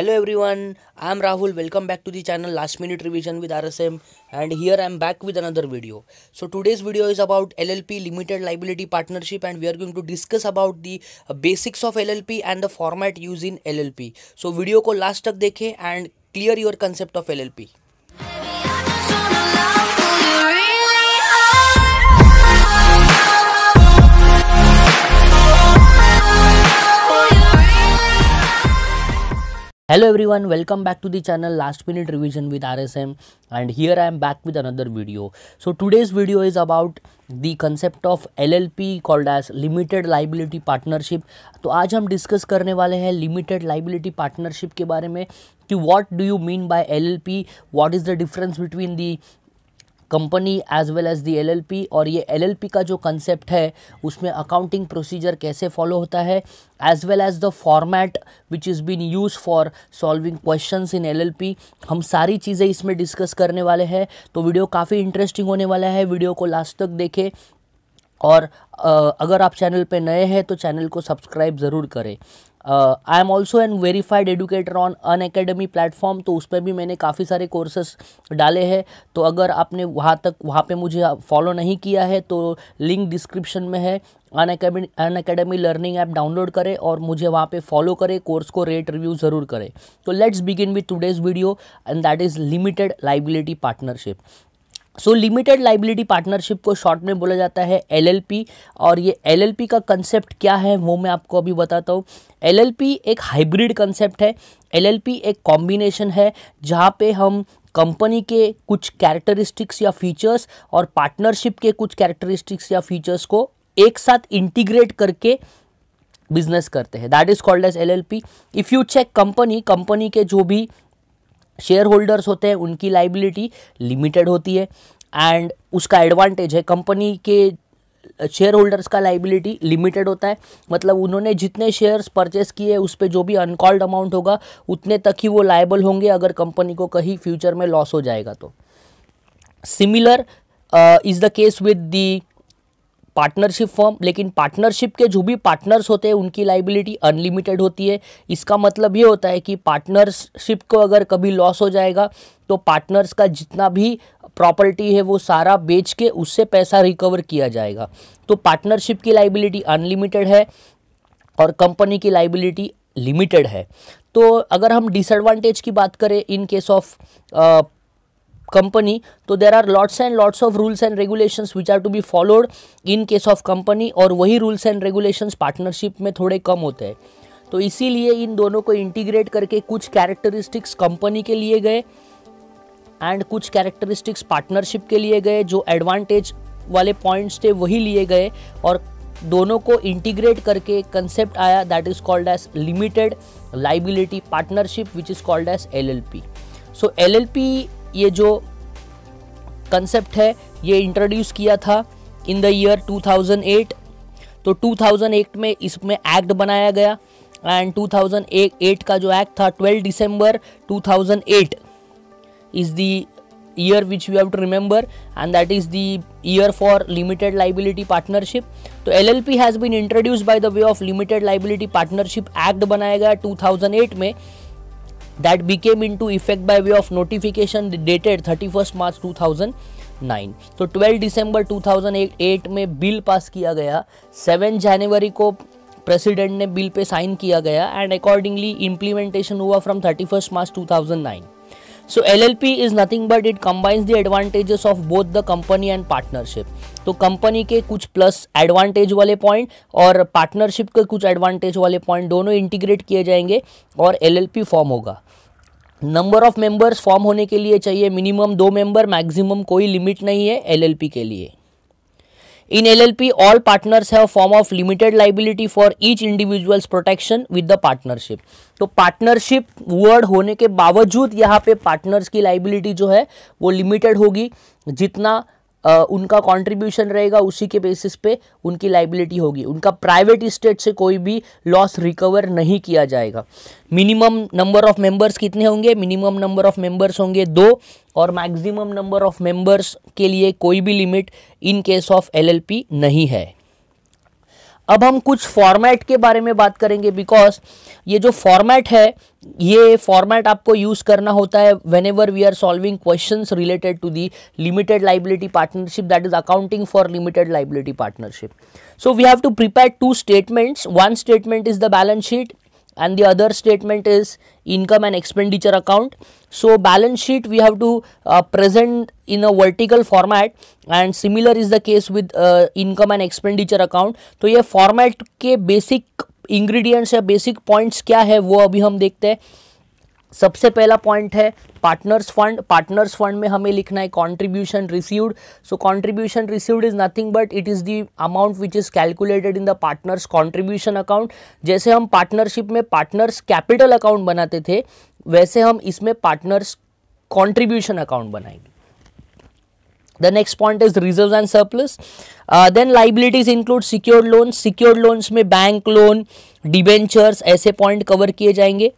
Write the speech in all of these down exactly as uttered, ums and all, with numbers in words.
Hello everyone, I am Rahul. Welcome back to the channel Last Minute Revision with R S M, and here I am back with another video. So today's video is about L L P, Limited Liability Partnership, and we are going to discuss about the uh, basics of L L P and the format used in L L P. So video को last तक देखें and clear your concept of L L P. Hello everyone, welcome back to the channel Last Minute Revision with R S M, and here I am back with another video. So today's video is about the concept of L L P called as Limited Liability Partnership. तो आज हम discuss करने वाले हैं limited liability partnership के बारे में कि what do you mean by L L P, what is the difference between the company as well as the L L P, और ये L L P का जो कंसेप्ट है उसमें अकाउंटिंग प्रोसीजर कैसे फॉलो होता है, as well as the format which is been use for solving questions in L L P. हम सारी चीज़ें इसमें डिस्कस करने वाले हैं. तो वीडियो काफ़ी इंटरेस्टिंग होने वाला है, वीडियो को लास्ट तक देखें. और अगर आप चैनल पे नए हैं तो चैनल को सब्सक्राइब ज़रूर करें. I am also an verified educator on Unacademy platform, तो उस पर भी मैंने काफ़ी सारे कोर्सेस डाले हैं. तो अगर आपने वहाँ तक वहाँ पे मुझे फॉलो नहीं किया है तो लिंक डिस्क्रिप्शन में है. Unacademy Unacademy learning app download करें और मुझे वहाँ पे फॉलो करें, कोर्स को रेट रिव्यू ज़रूर करें. तो let's begin with today's video, and that is limited liability partnership. So limited liability partnership को शॉर्ट में बोला जाता है L L P, और ये L L P का कंसेप्ट क्या है वो मैं आपको अभी बताता हूँ. L L P एक हाइब्रिड कंसेप्ट है. L L P एक कॉम्बिनेशन है जहाँ पे हम कंपनी के कुछ कैरेक्टरिस्टिक्स या फीचर्स और पार्टनरशिप के कुछ कैरेक्टरिस्टिक्स या फीचर्स को एक साथ इंटीग्रेट करके बिजनेस करते हैं. That is called as L L P. If you check company company के जो भी शेयर होल्डर्स होते हैं उनकी लाइबिलिटी लिमिटेड होती है, एंड उसका एडवांटेज है कंपनी के शेयर होल्डर्स का लाइबिलिटी लिमिटेड होता है. मतलब उन्होंने जितने शेयर्स परचेस किए उस पर जो भी अनकॉल्ड अमाउंट होगा उतने तक ही वो लायबल होंगे अगर कंपनी को कहीं फ्यूचर में लॉस हो जाएगा तो. Similar is the case with the partnership form. लेकिन पार्टनरशिप के जो भी पार्टनर्स होते हैं उनकी लाइबिलिटी अनलिमिटेड होती है. इसका मतलब ये होता है कि पार्टनरशिप को अगर कभी लॉस हो जाएगा तो पार्टनर्स का जितना भी प्रॉपर्टी है वो सारा बेच के उससे पैसा रिकवर किया जाएगा. तो पार्टनरशिप की लाइबिलिटी अनलिमिटेड है और कंपनी की लाइबिलिटी लिमिटेड है. तो अगर हम डिसएडवांटेज की बात करें इन केस ऑफ कंपनी, तो there are lots and lots of rules and regulations which are to be followed in case of company, और वही रूल्स एंड रेगुलेशंस पार्टनरशिप में थोड़े कम होते हैं. तो इसीलिए इन दोनों को इंटीग्रेट करके कुछ कैरेक्टरिस्टिक्स कंपनी के लिए गए एंड कुछ कैरेक्टरिस्टिक्स पार्टनरशिप के लिए गए. जो एडवांटेज वाले पॉइंट्स थे वही लिए गए और दोनों को इंटीग्रेट करके कंसेप्ट आया that is called as limited liability partnership which is called as L L P. So L L P ये जो कंसेप्ट है ये इंट्रोड्यूस किया था in the year two thousand eight. तो टू थाउज़ेंड एट में इसमें एक्ट बनाया गया, एंड टू थाउज़ेंड एट का जो एक्ट था twelve December two thousand eight is the year which you have to remember, and that is the year for limited liability partnership. तो L L P has been introduced by the way of limited liability partnership. Act बनाया गया two thousand eight में, that became into effect by way of notification dated thirty-first March two thousand nine. तो twelve December two thousand eight में bill pass किया गया. Seven जनवरी को president ने bill pay sign किया गया, एंड अकॉर्डिंगली इम्प्लीमेंटेशन हुआ from thirty first March two thousand nine. So L L P is nothing but it combines the advantages of both the company and partnership. तो company के कुछ plus advantage वाले point और partnership के कुछ advantage वाले point दोनों integrate किए जाएंगे और L L P फॉर्म होगा. नंबर ऑफ मेंबर्स फॉर्म होने के लिए चाहिए मिनिमम दो मेंबर, मैक्सिमम कोई लिमिट नहीं है L L P के लिए. In L L P, all partners have form of limited liability for each individual's protection with the partnership. तो पार्टनरशिप वर्ड होने के बावजूद यहाँ पे पार्टनर्स की लाइबिलिटी जो है वो लिमिटेड होगी. जितना Uh, उनका कंट्रीब्यूशन रहेगा उसी के बेसिस पे उनकी लाइबिलिटी होगी. उनका प्राइवेट इस्टेट से कोई भी लॉस रिकवर नहीं किया जाएगा. मिनिमम नंबर ऑफ मेंबर्स कितने होंगे? मिनिमम नंबर ऑफ मेंबर्स होंगे दो, और मैक्सिमम नंबर ऑफ मेंबर्स के लिए कोई भी limit in case of L L P नहीं है. अब हम कुछ फॉर्मेट के बारे में बात करेंगे, बिकॉज ये जो फॉर्मेट है, ये फॉर्मेट आपको यूज करना होता है whenever we are solving questions related to the limited liability partnership, that is accounting for limited liability partnership. So we have to prepare two statements. One statement is the balance sheet and the other statement is income and expenditure account. So balance sheet we have to uh, present in a vertical format and similar is the case with uh, income and expenditure account. तो ये format के basic ingredients या basic points क्या है वो अभी हम देखते हैं. सबसे पहला पॉइंट है पार्टनर्स फंड. पार्टनर्स फंड में हमें लिखना है contribution received. So contribution received is nothing but it is the amount which is calculated in the partners contribution account. जैसे हम पार्टनरशिप में पार्टनर्स कैपिटल अकाउंट बनाते थे, वैसे हम इसमें पार्टनर्स कंट्रीब्यूशन अकाउंट बनाएंगे. The next point is reserves and surplus. Uh, then liabilities include secured loans. Secured loans में बैंक लोन, डिबेंचर्स, ऐसे पॉइंट कवर किए जाएंगे.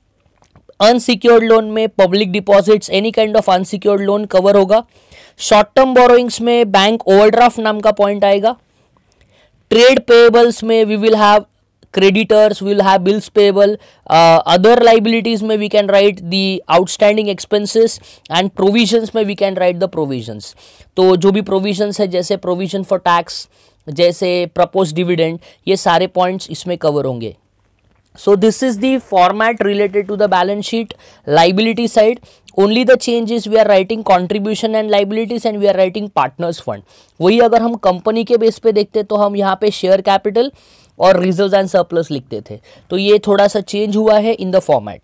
अनसिक्योर्ड लोन में public deposits, any kind of unsecured loan cover होगा. Short term borrowings में bank overdraft नाम का point आएगा. ट्रेड पेएबल्स में we will have creditors, we will have bills payable. uh, other liabilities में we can write the outstanding expenses and provisions में we can write the provisions. तो जो भी provisions है, जैसे provision for tax, जैसे proposed dividend, ये सारे points इसमें cover होंगे. So this is the format related to the balance sheet. Liability side, only the change is we are writing contribution and liabilities and we are writing partners fund. वही अगर हम company के base पे देखते तो हम यहाँ पे शेयर कैपिटल और रिजर्व्स एंड सरप्लस लिखते थे. तो ये थोड़ा सा चेंज हुआ है इन द फॉर्मेट.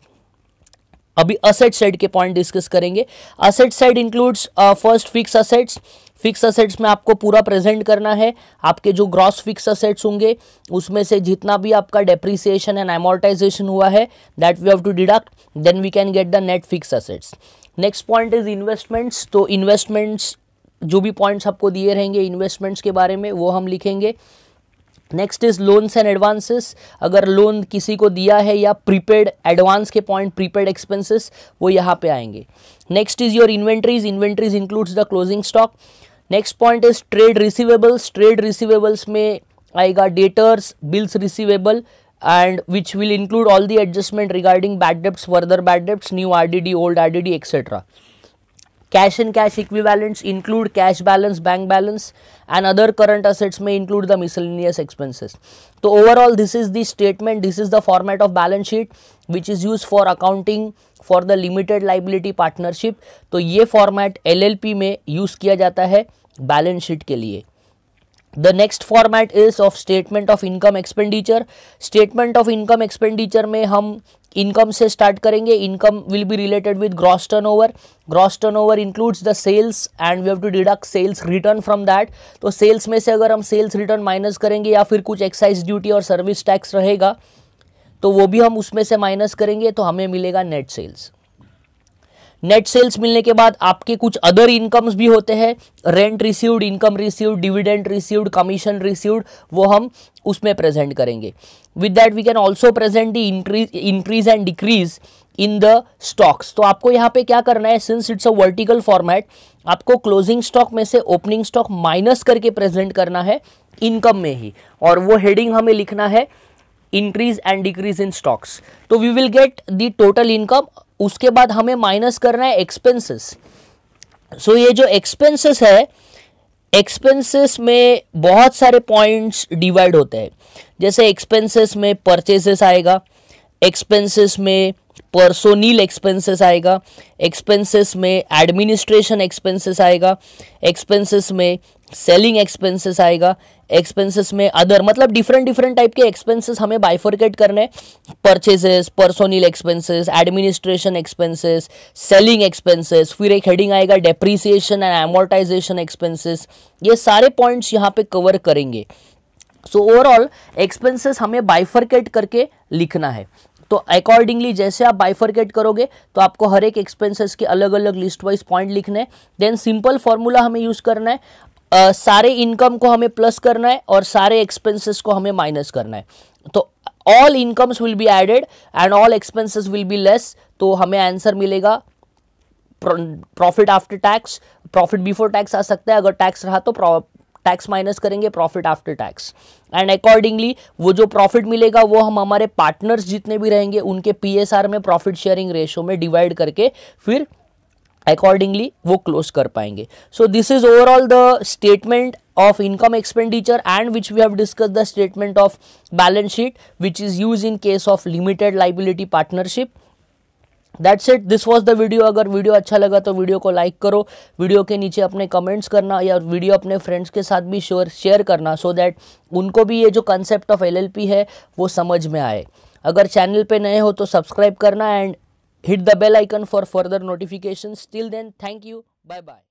अभी असेट साइड के पॉइंट डिस्कस करेंगे. Asset side includes first fix assets. Fix assets में आपको पूरा प्रेजेंट करना है. आपके जो ग्रॉस फिक्स असेट्स होंगे उसमें से जितना भी आपका डेप्रिसिएशन एंड अमोर्टाइजेशन हुआ है that we have to deduct, then we can get the net fix assets. Next point is investments. तो इन्वेस्टमेंट्स जो भी पॉइंट्स आपको दिए रहेंगे इन्वेस्टमेंट्स के बारे में वो हम लिखेंगे. Next is loans and advances. अगर लोन किसी को दिया है या प्रीपेड एडवांस के पॉइंट, प्रीपेड एक्सपेंसेस, वो यहाँ पे आएंगे. Next is your inventories. Inventories includes the closing stock. Next point is trade receivables. Trade receivables में आएगा debtors, bills receivable and which will include all the adjustment regarding bad debts, further bad debts, new R D D, old R D D, et cetera. Cash and cash equivalents include cash balance, bank balance, and other current assets may include the miscellaneous expenses. So overall, this is the statement, this is the format of balance sheet which is used for accounting for the limited liability partnership. तो ये format L L P में use किया जाता है balance sheet के लिए. The next format is of statement of income expenditure. Statement of income expenditure में हम income से start करेंगे. Income will be related with gross turnover. Gross turnover includes the sales and we have to deduct sales return from that. तो sales में से अगर हम sales return minus करेंगे या फिर कुछ excise duty और service tax रहेगा तो वो भी हम उसमें से minus करेंगे तो हमें मिलेगा net sales. नेट सेल्स मिलने के बाद आपके कुछ अदर इनकम्स भी होते हैं, rent received, income received, dividend received, commission received, वो हम उसमें प्रेजेंट करेंगे. With that we can also present the increase increase and decrease in the stocks. तो आपको यहाँ पे क्या करना है, since it's a vertical format, आपको क्लोजिंग स्टॉक में से ओपनिंग स्टॉक माइनस करके प्रेजेंट करना है इनकम में ही, और वो हेडिंग हमें लिखना है increase and decrease in stocks. तो we will get the total income. उसके बाद हमें माइनस करना है एक्सपेंसेस. सो so, ये जो एक्सपेंसेस है, एक्सपेंसेस में बहुत सारे पॉइंट्स डिवाइड होते हैं. जैसे एक्सपेंसेस में परचेसेस आएगा, एक्सपेंसेस में पर्सोनील एक्सपेंसेस आएगा, एक्सपेंसेस में एडमिनिस्ट्रेशन एक्सपेंसेस आएगा, एक्सपेंसेस में सेलिंग एक्सपेंसेस आएगा, एक्सपेंसेस में अदर, मतलब डिफरेंट डिफरेंट टाइप के एक्सपेंसेस हमें बाइफरकेट करने हैं. Purchases, personnel expenses, administration expenses, selling expenses, फिर एक हेडिंग आएगा डेप्रिसिएशन एंड अमोर्टाइजेशन एक्सपेंसेस. ये सारे पॉइंट्स यहाँ पे कवर करेंगे. सो ओवरऑल एक्सपेंसेस हमें बाइफरकेट करके लिखना है. तो अकॉर्डिंगली जैसे आप बाइफरकेट करोगे तो आपको हर एक एक्सपेंसेस के अलग अलग लिस्ट वाइज पॉइंट लिखने हैं. देन सिंपल फॉर्मूला हमें यूज करना है. uh, सारे इनकम को हमें प्लस करना है और सारे एक्सपेंसेस को हमें माइनस करना है. तो all incomes will be added and all expenses will be less. तो हमें आंसर मिलेगा profit after tax. Profit before tax आ सकता है, अगर टैक्स रहा तो टैक्स माइनस करेंगे profit after tax, and accordingly वो जो प्रॉफिट मिलेगा वो हम हमारे पार्टनर्स जितने भी रहेंगे उनके पीएसआर में प्रॉफिट शेयरिंग रेशो में डिवाइड करके फिर अकॉर्डिंगली वो क्लोज कर पाएंगे. So this is overall the statement of income expenditure, and which we have discussed the statement of balance sheet which is used in case of limited liability partnership. That's it, this was the video. अगर video अच्छा लगा तो video को like करो, video के नीचे अपने comments करना या वीडियो अपने फ्रेंड्स के साथ भी शेयर शेयर करना, सो दैट उनको भी ये जो कंसेप्ट ऑफ एलएलपी है वो समझ में आए. अगर चैनल पे नए हो तो सब्सक्राइब करना and hit the bell icon for further notifications. Till then, thank you, bye bye.